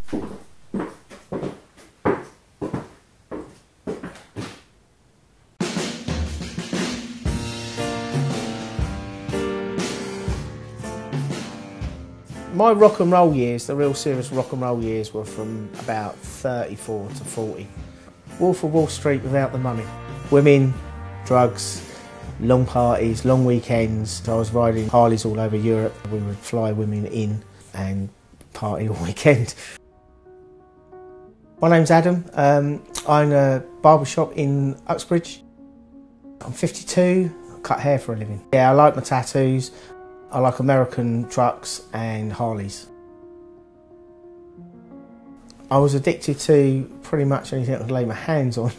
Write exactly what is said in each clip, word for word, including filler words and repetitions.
My rock and roll years, the real serious rock and roll years, were from about thirty-four to forty. Wolf of Wall Street without the money. Women, drugs, long parties, long weekends. I was riding Harleys all over Europe. We would fly women in and party all weekend. My name's Adam. Um, I own a barber shop in Uxbridge. I'm fifty-two, I cut hair for a living. Yeah, I like my tattoos. I like American trucks and Harleys. I was addicted to pretty much anything I could lay my hands on.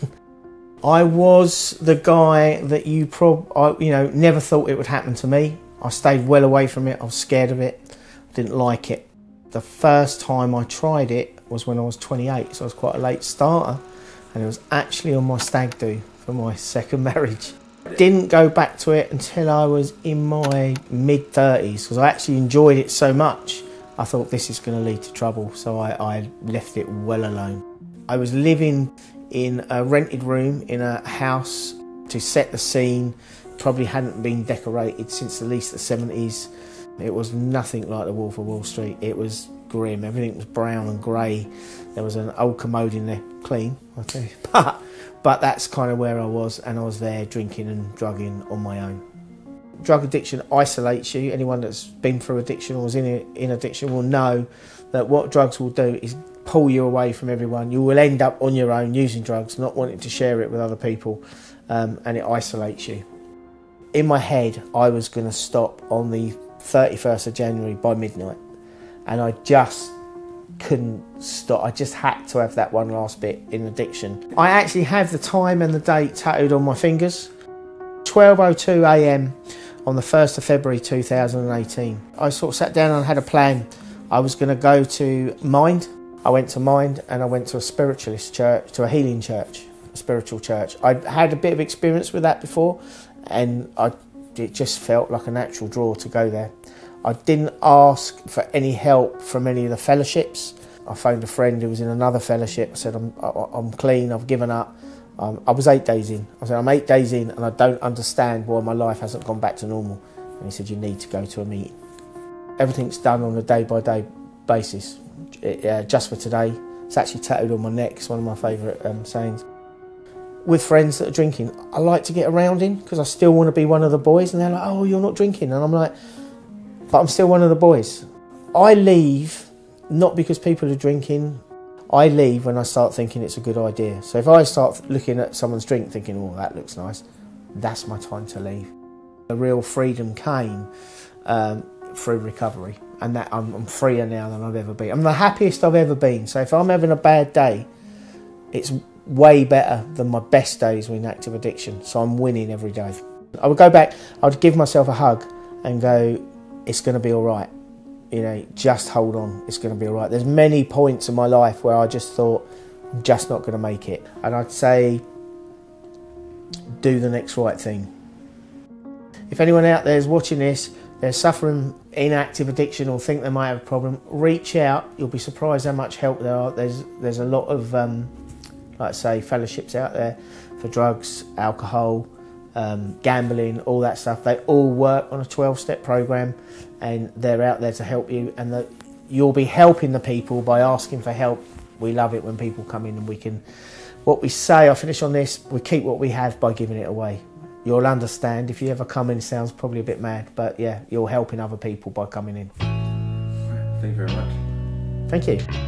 I was the guy that you prob, I, you know, never thought it would happen to me. I stayed well away from it. I was scared of it. I didn't like it. The first time I tried it was when I was twenty-eight, so I was quite a late starter, and it was actually on my stag do for my second marriage. Didn't go back to it until I was in my mid thirties, because I actually enjoyed it so much. I thought this is going to lead to trouble, so I, I left it well alone. I was living in a rented room in a house to set the scene. Probably hadn't been decorated since at least the seventies. It was nothing like the Wolf of Wall Street. It was grim. Everything was brown and grey. There was an old commode in there, clean, I'll tell you. But But that's kind of where I was, and I was there drinking and drugging on my own. Drug addiction isolates you. Anyone that's been through addiction or is in, in addiction will know that what drugs will do is pull you away from everyone. You will end up on your own using drugs, not wanting to share it with other people, um, and it isolates you. In my head, I was going to stop on the thirty-first of January by midnight, and I just couldn't stop. I just had to have that one last bit in addiction. I actually have the time and the date tattooed on my fingers. twelve oh two a m on the first of February two thousand eighteen. I sort of sat down and had a plan. I was going to go to Mind. I went to Mind and I went to a spiritualist church, to a healing church, a spiritual church. I had a bit of experience with that before, and I, it just felt like a natural draw to go there. I didn't ask for any help from any of the fellowships. I phoned a friend who was in another fellowship. I said, I'm, I'm clean, I've given up. Um, I was eight days in. I said, I'm eight days in and I don't understand why my life hasn't gone back to normal. And he said, you need to go to a meeting. Everything's done on a day-by-day basis, it, uh, just for today. It's actually tattooed on my neck. It's one of my favourite um, sayings. With friends that are drinking, I like to get around in because I still want to be one of the boys. And they're like, oh, you're not drinking. And I'm like, but I'm still one of the boys. I leave, not because people are drinking, I leave when I start thinking it's a good idea. So if I start looking at someone's drink thinking, oh, that looks nice, that's my time to leave. The real freedom came um, through recovery, and that I'm, I'm freer now than I've ever been. I'm the happiest I've ever been. So if I'm having a bad day, it's way better than my best days in active addiction. So I'm winning every day. I would go back, I would give myself a hug and go, it's going to be all right. You know, just hold on, it's going to be all right. There's many points in my life where I just thought, I'm just not going to make it. And I'd say, do the next right thing. If anyone out there is watching this, they're suffering in active addiction or think they might have a problem, reach out. You'll be surprised how much help there are. There's, there's a lot of, um, like I say, fellowships out there for drugs, alcohol, Um, gambling, all that stuff. They all work on a twelve step program, and they're out there to help you, and the, you'll be helping the people by asking for help. We love it when people come in and we can, what we say, I'll finish on this, we keep what we have by giving it away. You'll understand if you ever come in, it sounds probably a bit mad, but yeah, you're helping other people by coming in. Thank you very much. Thank you.